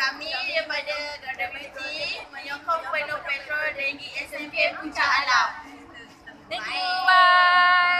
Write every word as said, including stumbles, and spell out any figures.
kami daripada Garden Beauty menyokong penuh petrol Denggi S M K Puncak Alam. Thank you. Bye.